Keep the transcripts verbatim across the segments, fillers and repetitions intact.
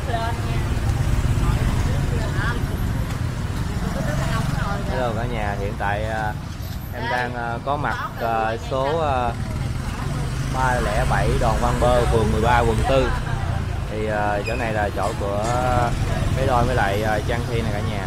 Hello cả nhà, hiện tại uh, em đang uh, có mặt uh, số uh, ba không bảy Đoàn Văn Bơ, phường mười ba, quận tư. Thì uh, chỗ này là chỗ của uh, cái đôi với lại uh, Trang Thi này cả nhà.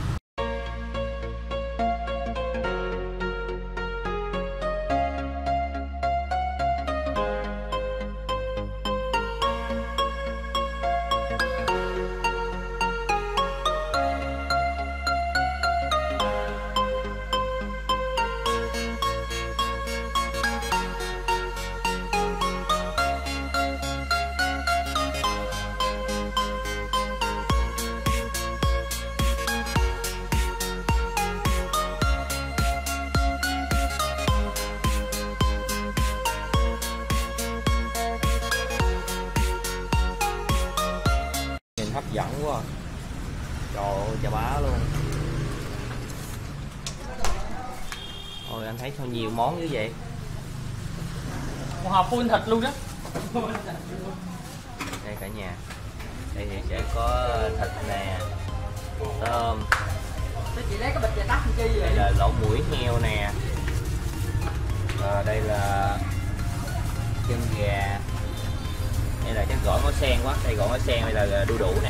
Hấp dẫn quá, trời ơi, chà bá luôn. Ôi anh thấy sao nhiều món như vậy. Một hộp full thịt luôn đó. Đây cả nhà, đây thì sẽ có thịt nè, tôm. Chị lấy cái bịch chà tắc làm chi vậy? Đây là lẩu mũi heo nè. Và đây là chân gà. Đây là chắc gỏi ngó sen quá, đây gỏi ngó sen, đây là đu đủ nè.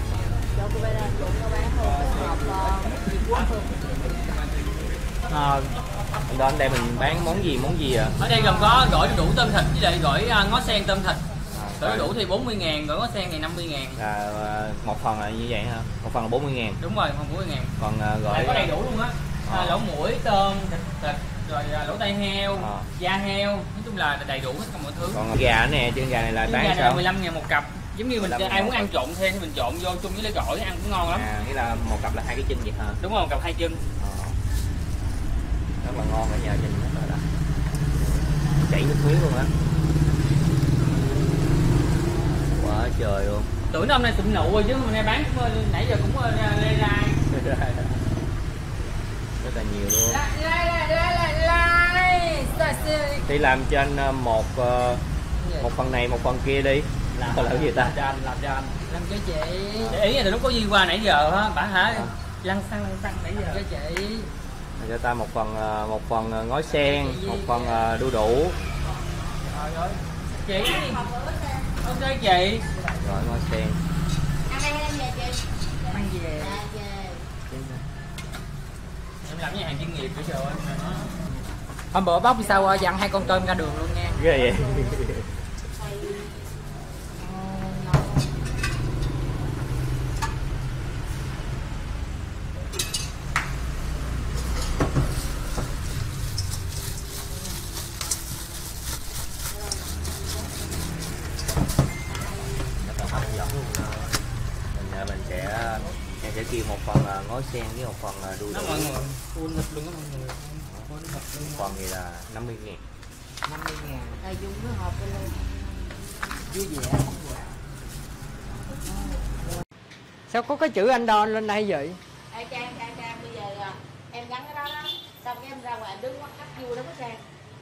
À, đó anh đây mình bán món gì món gì à? Ở đây gồm có gỏi đu đủ tôm thịt với lại gỏi ngó sen tôm thịt. Gỏi đu đủ thì bốn mươi ngàn, gỏi ngó sen thì năm mươi ngàn. Là một phần là như vậy hả? Một phần là bốn mươi ngàn. Đúng rồi, phần bốn mươi ngàn. Còn uh, gỏi có đầy đủ luôn á. À, lẩu mũi, tôm, thịt, thịt rồi lẩu tay heo, à. da heo, nói chung là đầy đủ hết mọi thứ. Còn gà nè, chân gà này là bán sao? mười lăm ngàn một cặp. Giống như mình ai muốn ăn trộn thêm thì mình trộn vô chung với lấy gỏi ăn cũng ngon lắm. À, nghĩa là một cặp là hai cái chân vậy hả? Đúng rồi, một cặp hai chân. À. Rất là ngon cả nhà, nhìn rất là đã. Chảy nước miếng luôn á. Quá trời luôn. Tưởng hôm nay sụm nụ rồi chứ hôm nay bán cũng, nãy giờ cũng lê rai. Rất là nhiều luôn. Thì làm cho anh một một phần này một phần kia đi. Làm là cái gì ta? Làm cho anh, làm cho anh. Làm cho chị. Để ý là lúc có gì qua nãy giờ ha, bả hả? Lăn xăng lăn xăng nãy giờ. Cho chị. Làm cho ta một phần một phần ngói sen, một phần đu đủ. Rồi rồi. Chị. Ok chị. Rồi ngói sen. Ăn đây em về chị. Mang về. Em làm cái hàng chuyên nghiệp trời ơi. Hôm bữa bóc sao dặn hai con tôm ra đường luôn nha. Ghê vậy. Mình mình sẽ em sẽ kêu một phần ngói sen với một phần đu đủ. Mọi người, full thịt luôn đó mọi người. Phần gì là năm mươi ngàn. năm mươi ngàn. Rồi dùng cái hộp đây luôn. Vui vẻ. Sao có cái chữ anh Don lên đây vậy? Ê Trang, Trang, Trang, bây giờ em gắn cái đó đó. Xong cái em ra ngoài em đứng mắt khách vui lắm đó Trang.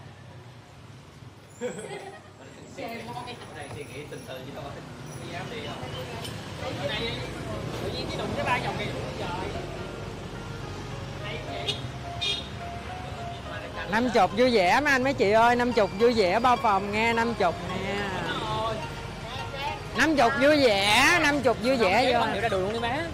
Đây suy nghĩ từ từ chứ thôi. Không dám đi không? Ở đây tự nhiên cái đụng cái ba vòng này trời. Năm chục vui vẻ mấy anh mấy chị ơi, năm chục vui vẻ bao phòng nghe, năm chục nè. Năm chục vui vẻ, năm chục vui vẻ vô. Ra đường luôn đi má.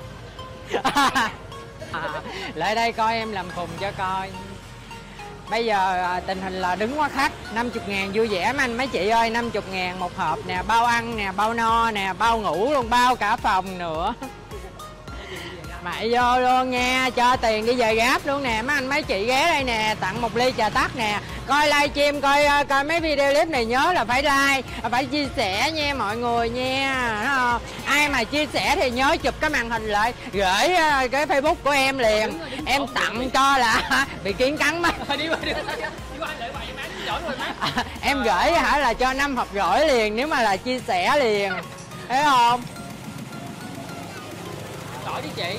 Lại đây coi em làm khùng cho coi. Bây giờ tình hình là đứng quá khách, năm mươi ngàn vui vẻ mấy anh mấy chị ơi, năm mươi ngàn một hộp nè, bao ăn nè, bao no nè, bao ngủ luôn, bao cả phòng nữa. Mày vô luôn nha, cho tiền đi về Grab luôn nè, mấy anh mấy chị ghé đây nè, tặng một ly trà tắc nè. Coi livestream, coi coi mấy video clip này nhớ là phải like, phải chia sẻ nha mọi người nha. Ai mà chia sẻ thì nhớ chụp cái màn hình lại, gửi cái Facebook của em liền. Em tặng cho là bị kiến cắn mắt. Em gửi hả là cho năm hộp gửi liền nếu mà là chia sẻ liền. Thấy không? Giỏi đi chị.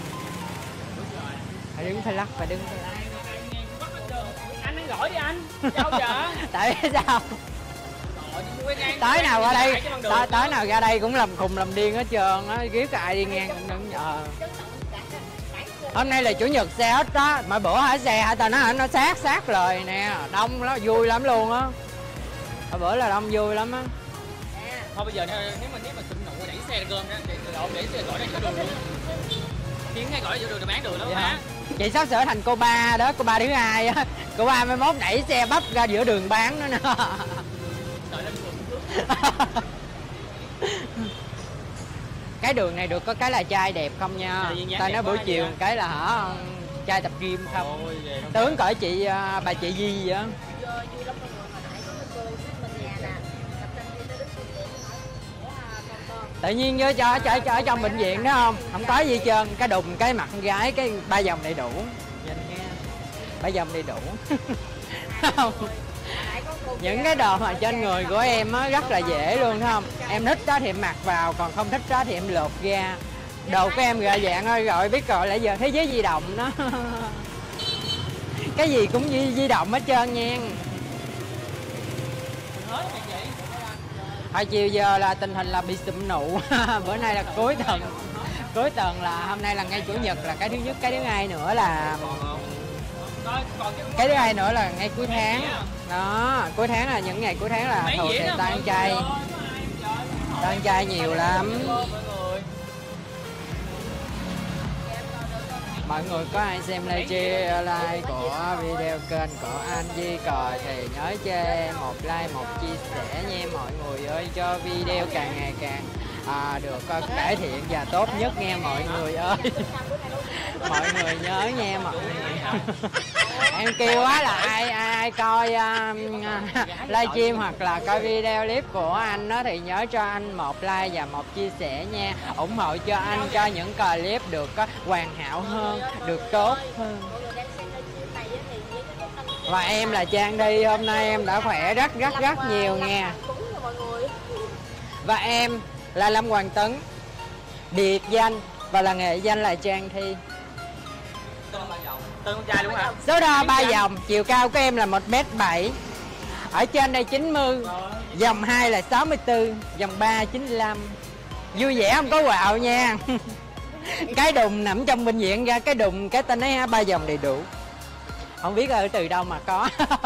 Phải đứng phải lắc, phải đứng phải lắc. Anh ăn gỏi đi anh. Sao vậy? Tại sao? Tới nào qua đây, tới, tới nào ra đây cũng làm khùng làm điên hết trơn á, riết ai đi ngang cũng đứng nhờ. Hôm nay là chủ nhật xe hết đó, mà bữa hả xe hả tao nói hả nó sát sát lời nè, đông lắm, vui lắm luôn á. Hồi bữa là đông vui lắm á. Thôi bây giờ nếu mà nếu mà thịnh nụ đẩy xe cơm đó, để đẩy xe gọi ra giữa đường luôn. Khiến ngay gọi ra giữa đường để bán đường lắm hả? Chị sắp sửa thành cô ba đó, cô ba thứ hai á. Cô ba mai mốt đẩy xe bắp ra giữa đường bán nữa nè. Đợi lên cái đường này được có cái là trai đẹp không nha. Ta nói buổi chiều một cái là hả trai tập gym không. Ôi, tướng cỡ chị bà chị Di vậy á. Tự nhiên với cho cho cho ở trong bệnh viện đó không không có gì trơn, cái đùng cái mặt con gái cái ba vòng đầy đủ, nhìn nghe ba vòng đầy đủ. Không. Những cái đồ mà trên người của em á rất là dễ luôn thấy không, em thích đó thì em mặc vào, còn không thích đó thì em lột ra. Đồ của em gà dạng ơi rồi biết rồi là giờ thế giới di động đó. Cái gì cũng di, di động hết trơn nha. Hồi chiều giờ là tình hình là bị sụm nụ. Bữa nay là cuối tuần, cuối tuần là hôm nay là ngay chủ nhật là cái thứ nhất, cái thứ hai nữa là cái thứ hai nữa là ngay cuối tháng đó, cuối tháng là những ngày cuối tháng là thường thì ta ăn chay, ta ăn chay nhiều lắm. Mọi người có ai xem livestream like của video kênh của anh Di Cò thì nhớ cho em một like, một chia sẻ nha mọi người ơi, cho video càng ngày càng à, được cải thiện và tốt nhất nghe mọi người ơi. Mọi người nhớ nha mọi người. Em kêu quá là ai ai, ai coi um, livestream hoặc là coi video clip của anh đó thì nhớ cho anh một like và một chia sẻ nha, ủng hộ cho anh cho những clip được có hoàn hảo hơn, được tốt hơn. Và em là Trang Đi, hôm nay em đã khỏe rất rất rất nhiều nha. Và em là Lâm Hoàng Tấn, biệt danh và là nghệ danh là Trang Thi. Tên con trai đúng hả? Số đo ba vòng, chiều cao của em là một mét bảy. Ở trên đây chín mươi, vòng hai là sáu mươi tư, vòng ba chín mươi lăm. Vui vẻ không có quạo nha. Cái đùng nằm trong bệnh viện ra, cái đùng cái tên ấy ba vòng đầy đủ. Không biết ở từ đâu mà có.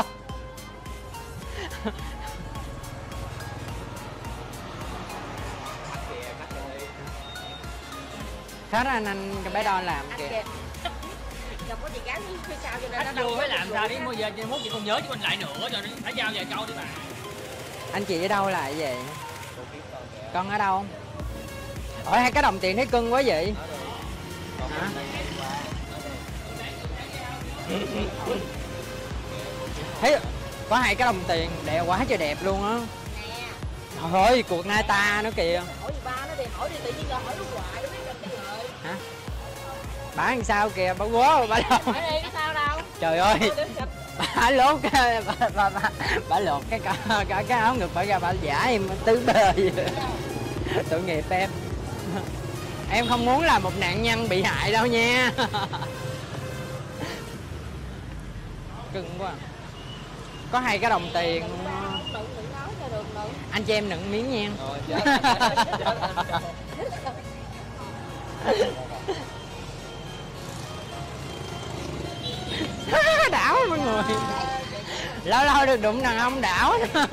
Hết anh anh cái bé đo làm kìa. Gặp có gì gắn phía sau cho nên nó đâu phải làm sao đi mua giờ mốt chị còn nhớ chứ mình lại nữa rồi phải giao vài câu đi bà. Anh chị ở đâu lại vậy? Con ở đâu? Ủa hai cái đồng tiền thấy cưng quá vậy? Hả? Thấy có hai cái đồng tiền đẹp quá trời đẹp luôn á. Trời ơi cuộc nai ta nữa kìa. Hỏi gì ba nó đi, hỏi đi tự nhiên rồi hỏi nó hoài nó biết làm cái lời. Hả? Bả làm sao kìa, bả quố bả đâu. Hỏi đi sao đâu. Trời ơi. Bả lốt cái bà, bà, bà, bả lột cái cái, cái, cái áo ngực bả ra bả giả em tứ bề. Tội nghiệp em. Em không muốn là một nạn nhân bị hại đâu nha. Cưng quá. Có hai cái đồng tiền. Anh cho em nựng miếng nha. Đảo mọi người. Lâu lâu được đụng đàn ông đảo.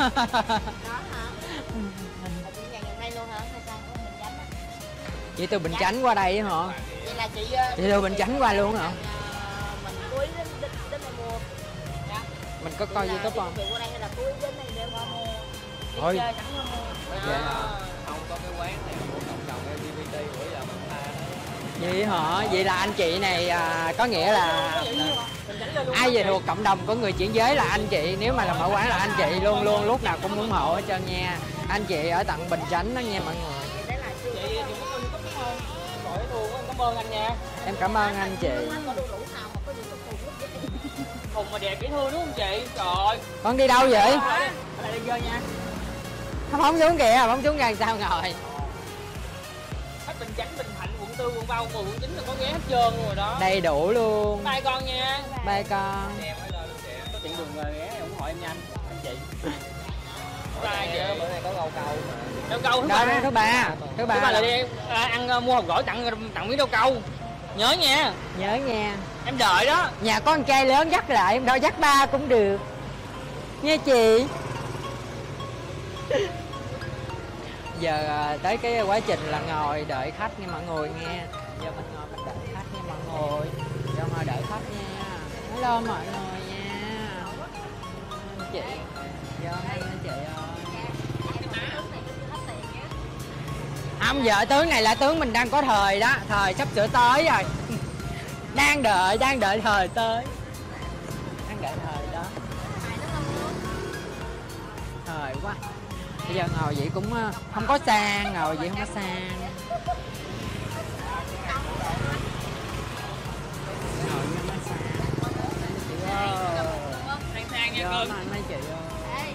Chị từ Bình Chánh qua đây hả? Vậy là chị Chị từ Bình Chánh qua luôn hả? Mình cuối đến đến đến đây mua. Mình có coi YouTube không? Chị qua đây hay là cuối đến đây để qua mua. Thôi. Chơi chẳng mua. Dạ. Không có cái quán này của cộng đồng lờ giê bê tê bữa giờ mình tha đó. Vậy hả? Vậy là anh chị này à, có nghĩa là ai về thuộc cộng đồng của người chuyển giới là anh chị, nếu mà làm mở quán là anh chị luôn luôn lúc nào cũng ủng hộ hết trơn nha. Anh chị ở tận Bình Chánh đó nha mọi người. Chị đừng có tin đúng không? Gọi luôn, cảm ơn anh nha. Em cảm ơn anh chị. Cùng mà đẹp dễ thương đúng không chị? Trời ơi. Con đi đâu vậy? Ở đây đi chơi nha. Không phóng xuống kìa, phóng xuống ra sao ngồi. Hết Bình Chánh, Bình Thạnh, quận tư, quận ba, quận mười, quận chín là có ghé hết trơn luôn rồi đó. Đầy đủ luôn. Bye con nha. Bye con. Đẹp ơi là đẹp. Có tiện đường ghé ủng hộ em nha anh, anh chị. tay chưa? bữa nay có rau câu mà. Rau câu thứ Đó, ba. đó, thứ ba thứ ba Thứ ba là là- đi à, ăn uh, mua hộp gỏi tặng tặng miếng rau câu. Nhớ nha. nhớ nha. Em đợi đó. Nhà có con trai lớn dắt lại em đâu, dắt ba cũng được nha chị. Giờ à, tới cái quá trình là ngồi đợi khách nha mọi người nghe. Giờ mình ngồi mình đợi khách nha mọi người. Giờ ngồi đợi khách nha. Hello mọi người nha. Anh chị. Giờ anh chị ơi. Không, vợ tướng này là tướng mình đang có thời đó, thời sắp sửa tới rồi. Đang đợi, đang đợi thời tới. Đang đợi thời đó. Thời quá. Bây giờ ngồi vậy cũng ờ, không có sang, ngồi vậy không có sang. Ngồi vậy không có sang. Chị ơi. Sang sang nha Vô cưng. mà anh mấy chị ơi.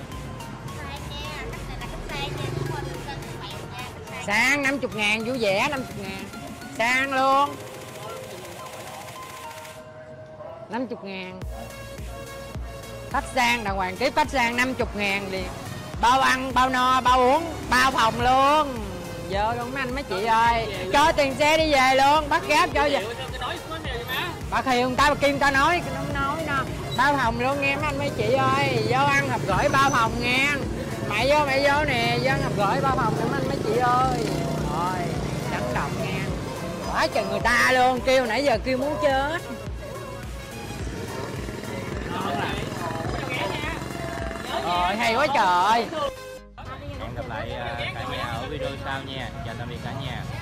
Sang năm mươi ngàn vui vẻ năm mươi ngàn. Sang luôn. năm mươi ngàn. Khách sang đàng hoàng tiếp khách sang năm mươi ngàn liền. Bao ăn, bao no, bao uống, bao phòng luôn. Vô luôn mấy anh mấy chị ơi. Cho tiền xe đi về luôn, bắt gáp cho về. Bà Khiều người ta bà Kim người ta nói, nó nói nè. Bao phòng luôn nghe mấy anh mấy chị ơi. Vô ăn hộp gỏi bao phòng nghe. Mẹ vô mẹ vô nè, vô ăn hộp gỏi bao phòng mấy anh mấy chị ơi. Rồi, đắng động nghe. Quá trời người ta luôn, kêu nãy giờ kêu muốn chết. Rồi hay quá trời. Hẹn gặp lại uh, cả nhà ở video sau nha. Chào tạm biệt cả nhà.